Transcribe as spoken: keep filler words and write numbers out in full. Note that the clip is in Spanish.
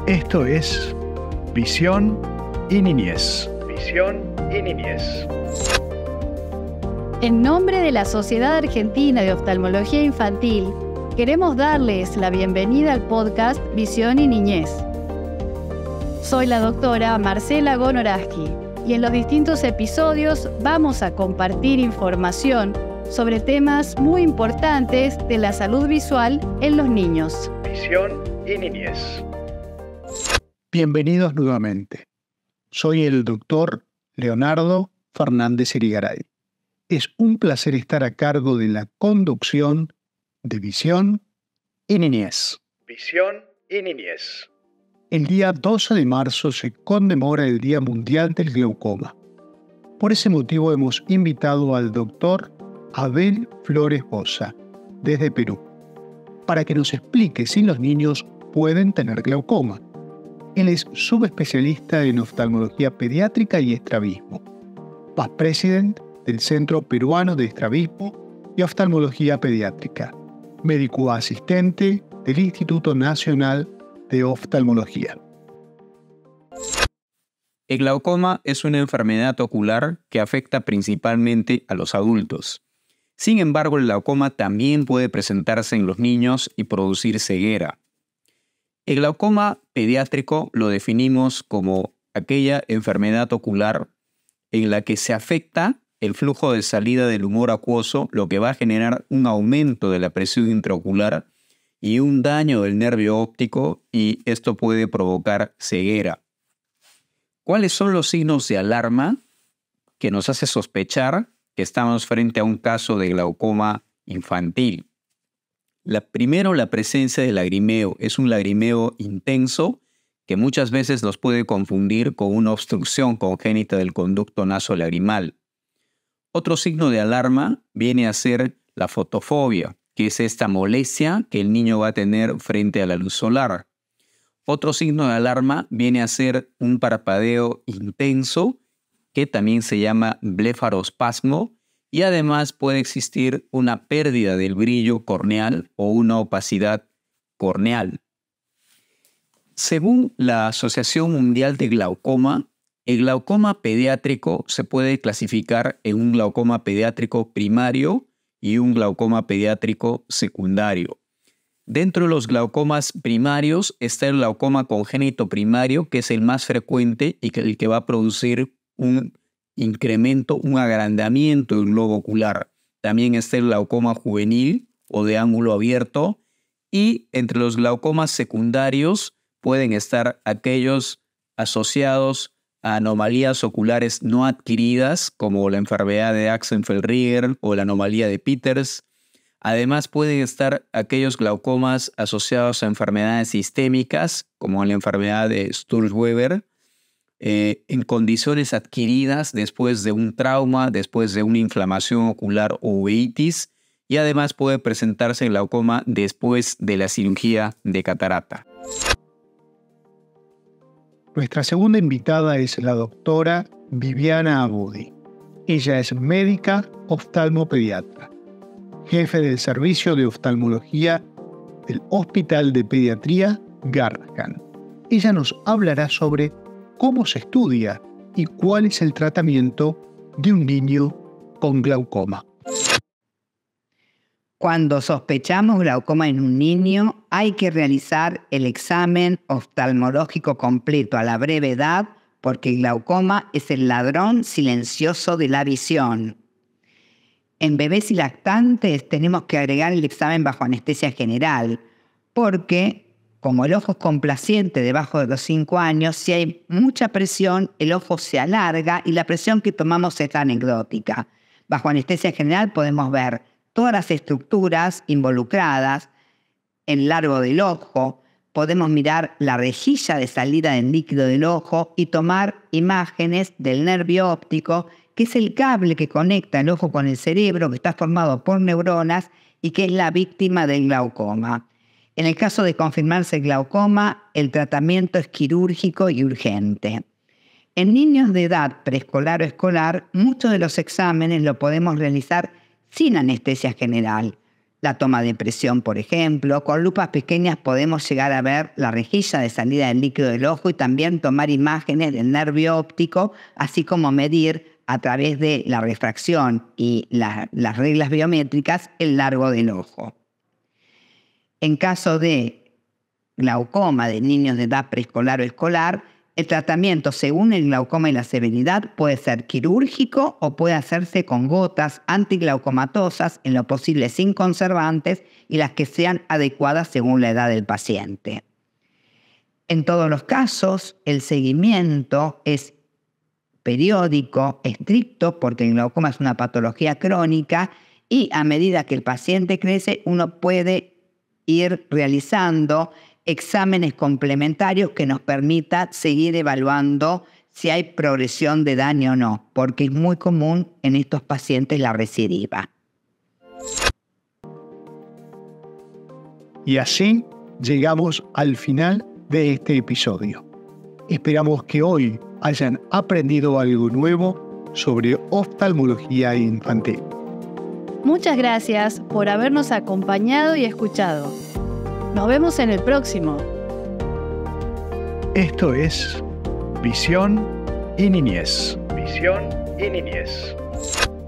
Esto es Visión y Niñez. Visión y Niñez. En nombre de la Sociedad Argentina de Oftalmología Infantil, queremos darles la bienvenida al podcast Visión y Niñez. Soy la doctora Marcela Gonoraski y en los distintos episodios vamos a compartir información sobre temas muy importantes de la salud visual en los niños. Visión y Niñez. Bienvenidos nuevamente. Soy el doctor Leonardo Fernández Irigaray. Es un placer estar a cargo de la conducción de Visión y Niñez. Visión y Niñez. El día doce de marzo se conmemora el Día Mundial del Glaucoma. Por ese motivo hemos invitado al doctor Abel Flores Boza, desde Perú, para que nos explique si los niños pueden tener glaucoma. Él es subespecialista en oftalmología pediátrica y estrabismo, past president del Centro Peruano de Estrabismo y Oftalmología Pediátrica, médico asistente del Instituto Nacional de Oftalmología. El glaucoma es una enfermedad ocular que afecta principalmente a los adultos. Sin embargo, el glaucoma también puede presentarse en los niños y producir ceguera. El glaucoma pediátrico lo definimos como aquella enfermedad ocular en la que se afecta el flujo de salida del humor acuoso, lo que va a generar un aumento de la presión intraocular y un daño del nervio óptico, y esto puede provocar ceguera. ¿Cuáles son los signos de alarma que nos hace sospechar que estamos frente a un caso de glaucoma infantil? La, primero, la presencia de lagrimeo. Es un lagrimeo intenso que muchas veces nos puede confundir con una obstrucción congénita del conducto nasolagrimal. Otro signo de alarma viene a ser la fotofobia, que es esta molestia que el niño va a tener frente a la luz solar. Otro signo de alarma viene a ser un parpadeo intenso, que también se llama blefarospasmo, y además puede existir una pérdida del brillo corneal o una opacidad corneal. Según la Asociación Mundial de Glaucoma, el glaucoma pediátrico se puede clasificar en un glaucoma pediátrico primario y un glaucoma pediátrico secundario. Dentro de los glaucomas primarios está el glaucoma congénito primario, que es el más frecuente y que, el que va a producir un incremento, un agrandamiento del globo ocular. También está el glaucoma juvenil o de ángulo abierto, y entre los glaucomas secundarios pueden estar aquellos asociados a anomalías oculares no adquiridas, como la enfermedad de Axenfeld-Rieger o la anomalía de Peters. Además pueden estar aquellos glaucomas asociados a enfermedades sistémicas, como la enfermedad de Sturge-Weber, Eh, en condiciones adquiridas después de un trauma, después de una inflamación ocular o uveitis, y además puede presentarse el glaucoma después de la cirugía de catarata. Nuestra segunda invitada es la doctora Viviana Abudi. Ella es médica oftalmopediatra, jefe del Servicio de Oftalmología del Hospital de Pediatría Garrahan. Ella nos hablará sobre cómo se estudia y cuál es el tratamiento de un niño con glaucoma. Cuando sospechamos glaucoma en un niño, hay que realizar el examen oftalmológico completo a la brevedad, porque el glaucoma es el ladrón silencioso de la visión. En bebés y lactantes tenemos que agregar el examen bajo anestesia general, porque como el ojo es complaciente debajo de los cinco años, si hay mucha presión, el ojo se alarga y la presión que tomamos es anecdótica. Bajo anestesia general podemos ver todas las estructuras involucradas, el largo del ojo, podemos mirar la rejilla de salida del líquido del ojo y tomar imágenes del nervio óptico, que es el cable que conecta el ojo con el cerebro, que está formado por neuronas y que es la víctima del glaucoma. En el caso de confirmarse el glaucoma, el tratamiento es quirúrgico y urgente. En niños de edad preescolar o escolar, muchos de los exámenes lo podemos realizar sin anestesia general. la toma de presión, por ejemplo. Con lupas pequeñas podemos llegar a ver la rejilla de salida del líquido del ojo y también tomar imágenes del nervio óptico, así como medir a través de la refracción y la, las reglas biométricas el largo del ojo. En caso de glaucoma de niños de edad preescolar o escolar, el tratamiento según el glaucoma y la severidad puede ser quirúrgico o puede hacerse con gotas antiglaucomatosas, en lo posible sin conservantes y las que sean adecuadas según la edad del paciente. En todos los casos, el seguimiento es periódico, estricto, porque el glaucoma es una patología crónica y a medida que el paciente crece, uno puede ir realizando exámenes complementarios que nos permita seguir evaluando si hay progresión de daño o no, porque es muy común en estos pacientes la recidiva. Y así llegamos al final de este episodio. Esperamos que hoy hayan aprendido algo nuevo sobre oftalmología infantil. Muchas gracias por habernos acompañado y escuchado. Nos vemos en el próximo. Esto es Visión y Niñez. Visión y Niñez.